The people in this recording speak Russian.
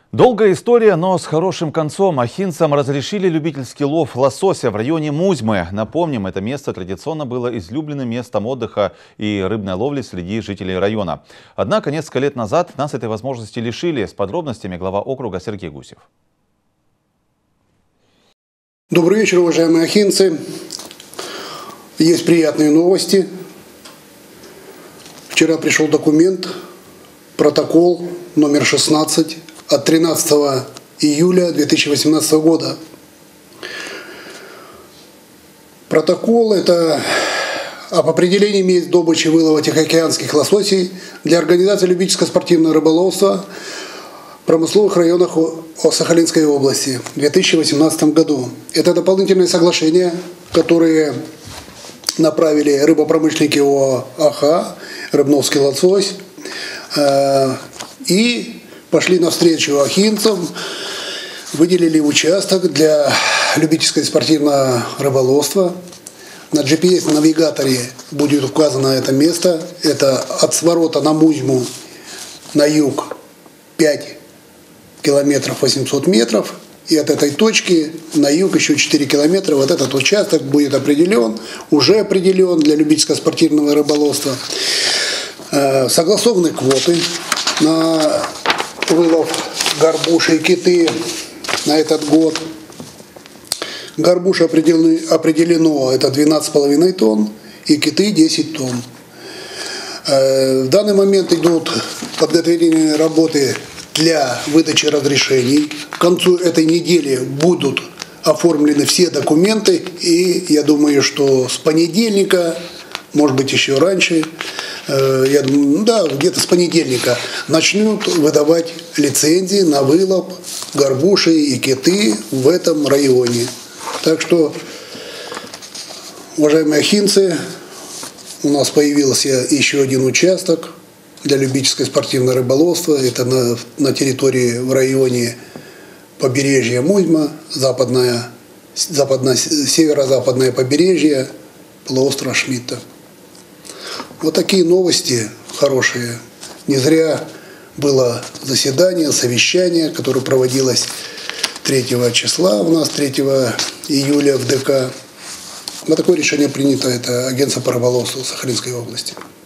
Долгая история, но с хорошим концом. Ахинцам разрешили любительский лов лосося в районе Музьмы. Напомним, это место традиционно было излюбленным местом отдыха и рыбной ловли среди жителей района. Однако несколько лет назад нас этой возможности лишили. С подробностями глава округа Сергей Гусев. Добрый вечер, уважаемые ахинцы. Есть приятные новости. Вчера пришел документ, протокол номер 16 от 13 июля 2018 года. Протокол – это об определении мест добычи и вылова тихоокеанских лососей для организации любительско-спортивного рыболовства в промысловых районах Сахалинской области в 2018 году. Это дополнительные соглашения, которые направили рыбопромышленники ОАО «АХА», Рыбновский лосось, и пошли навстречу ахинцам, выделили участок для любительского спортивного рыболовства. На GPS-навигаторе будет указано это место. Это от сворота на Музьму на юг 5 километров 800 метров. И от этой точки на юг еще 4 километра. Вот этот участок будет уже определен для любительского спортивного рыболовства. Согласованы квоты на вылов горбуши и киты на этот год. Горбуши определено это 12,5 тонн и киты 10 тонн. В данный момент идут подготовительные работы для выдачи разрешений. К концу этой недели будут оформлены все документы, и я думаю, что с понедельника, может быть еще раньше, я думаю, где-то с понедельника начнут выдавать лицензии на вылов горбуши и киты в этом районе. Так что, уважаемые ахинцы, у нас появился еще один участок для любительского спортивного рыболовства. Это на территории в районе побережья Музьма, северо-западное побережье полуострова Шмидта. Вот такие новости хорошие. Не зря было заседание, совещание, которое проводилось 3 числа у нас, 3 июля в ДК. Вот такое решение принято, это агентство по рыболовству Сахалинской области.